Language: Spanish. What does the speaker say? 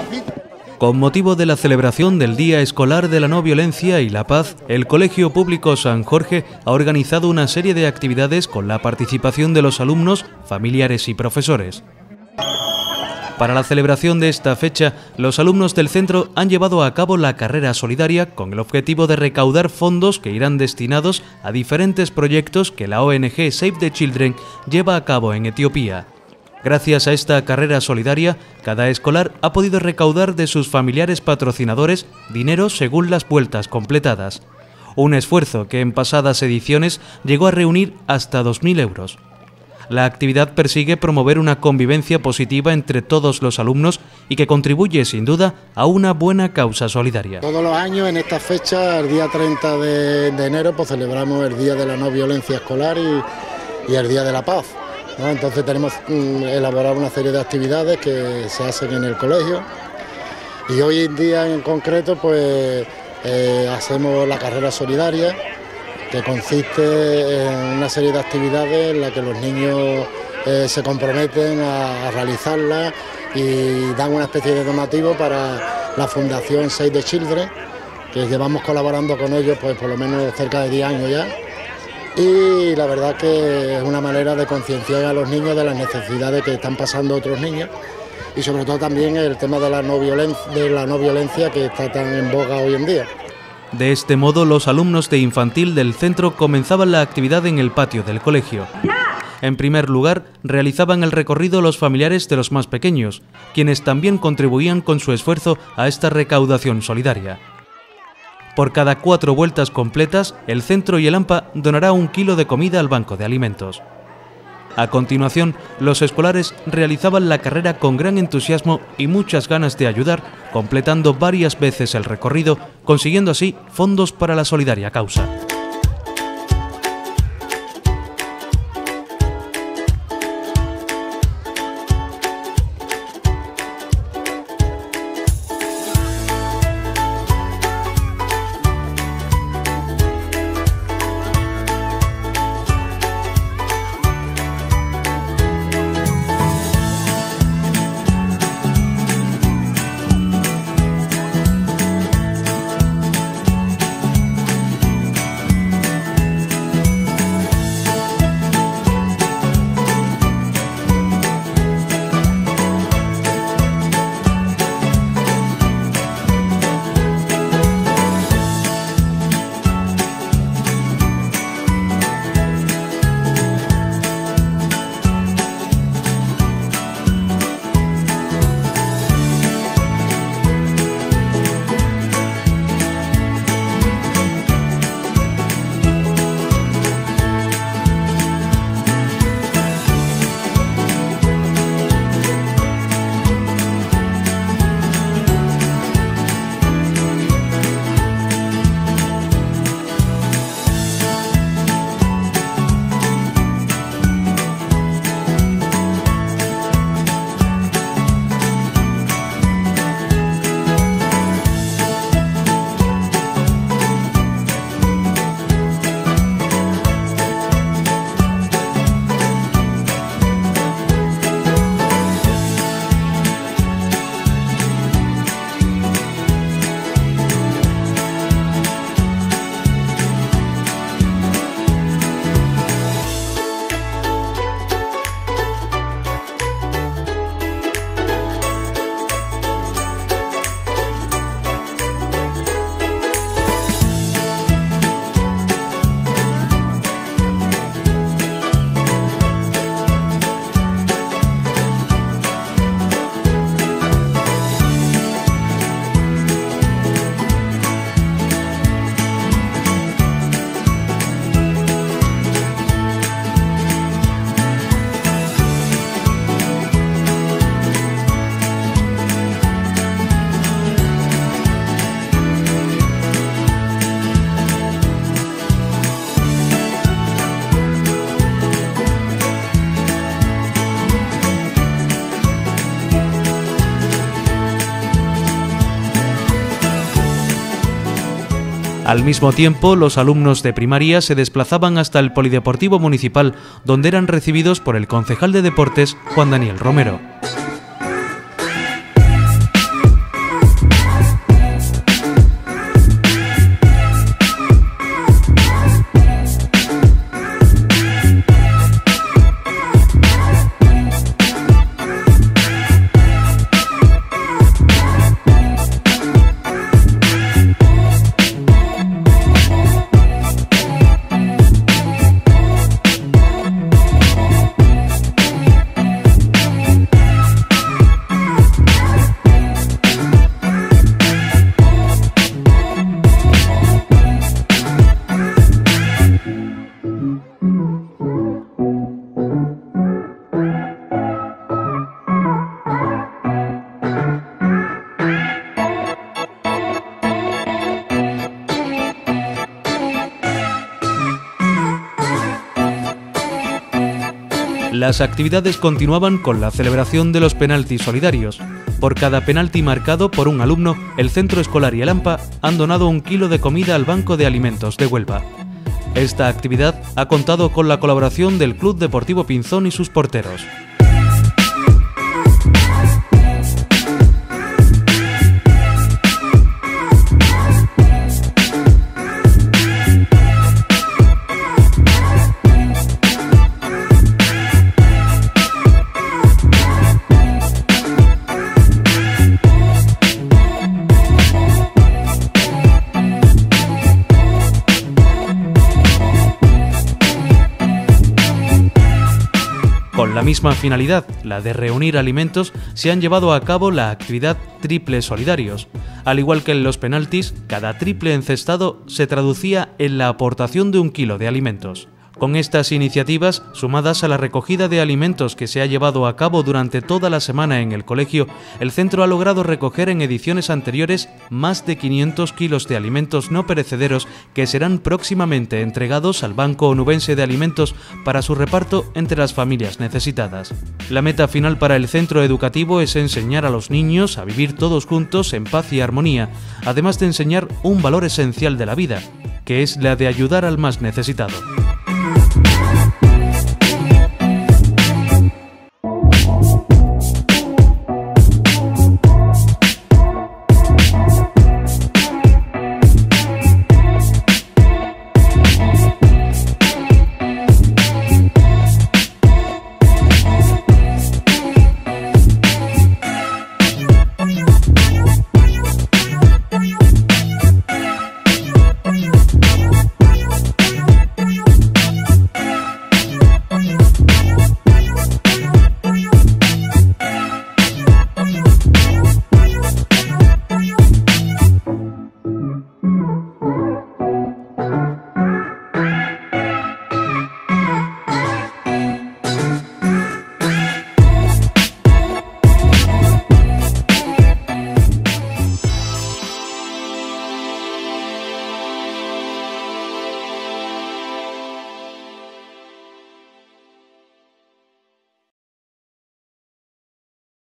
Con motivo de la celebración del Día Escolar de la No Violencia y la Paz, el Colegio Público San Jorge ha organizado una serie de actividades con la participación de los alumnos, familiares y profesores. Para la celebración de esta fecha, los alumnos del centro han llevado a cabo la carrera solidaria con el objetivo de recaudar fondos que irán destinados a diferentes proyectos que la ONG Save the Children lleva a cabo en Etiopía. Gracias a esta carrera solidaria, cada escolar ha podido recaudar de sus familiares patrocinadores dinero según las vueltas completadas. Un esfuerzo que en pasadas ediciones llegó a reunir hasta 2.000 euros. La actividad persigue promover una convivencia positiva entre todos los alumnos y que contribuye sin duda a una buena causa solidaria. Todos los años en esta fecha, el día 30 de enero, pues celebramos el Día de la No Violencia Escolar y el Día de la Paz, ¿no? Entonces tenemos elaborado una serie de actividades que se hacen en el colegio y hoy en día en concreto pues hacemos la carrera solidaria, que consiste en una serie de actividades en las que los niños se comprometen a realizarlas y dan una especie de donativo para la Fundación Save the Children, que llevamos colaborando con ellos pues por lo menos cerca de 10 años ya. Y la verdad que es una manera de concienciar a los niños de las necesidades que están pasando otros niños y sobre todo también el tema de la no violencia que está tan en boga hoy en día. De este modo, los alumnos de infantil del centro comenzaban la actividad en el patio del colegio. En primer lugar, realizaban el recorrido los familiares de los más pequeños, quienes también contribuían con su esfuerzo a esta recaudación solidaria. Por cada 4 vueltas completas, el centro y el AMPA donará 1 kilo de comida al banco de alimentos. A continuación, los escolares realizaban la carrera con gran entusiasmo y muchas ganas de ayudar, completando varias veces el recorrido, consiguiendo así fondos para la solidaria causa. Al mismo tiempo, los alumnos de primaria se desplazaban hasta el Polideportivo Municipal, donde eran recibidos por el concejal de Deportes, Juan Daniel Romero. Las actividades continuaban con la celebración de los penaltis solidarios. Por cada penalti marcado por un alumno, el Centro Escolar y el AMPA han donado 1 kilo de comida al Banco de Alimentos de Huelva. Esta actividad ha contado con la colaboración del Club Deportivo Pinzón y sus porteros. Con la misma finalidad, la de reunir alimentos, se han llevado a cabo la actividad Triples Solidarios. Al igual que en los penaltis, cada triple encestado se traducía en la aportación de 1 kilo de alimentos. Con estas iniciativas, sumadas a la recogida de alimentos que se ha llevado a cabo durante toda la semana en el colegio, el centro ha logrado recoger en ediciones anteriores más de 500 kilos de alimentos no perecederos que serán próximamente entregados al Banco Onubense de Alimentos para su reparto entre las familias necesitadas. La meta final para el centro educativo es enseñar a los niños a vivir todos juntos en paz y armonía, además de enseñar un valor esencial de la vida, que es la de ayudar al más necesitado.